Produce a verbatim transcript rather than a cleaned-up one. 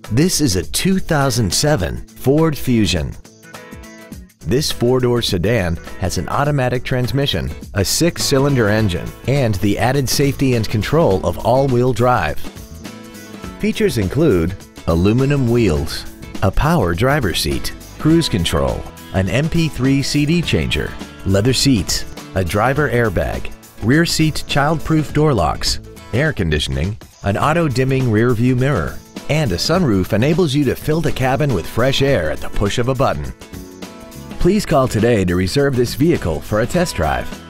This is a two thousand seven Ford Fusion. This four-door sedan has an automatic transmission, a six-cylinder engine, and the added safety and control of all-wheel drive. Features include aluminum wheels, a power driver's seat, cruise control, an M P three C D changer, leather seats, a driver airbag, rear seat child-proof door locks, air conditioning, an auto-dimming rear-view mirror, and a sunroof enables you to fill the cabin with fresh air at the push of a button. Please call today to reserve this vehicle for a test drive.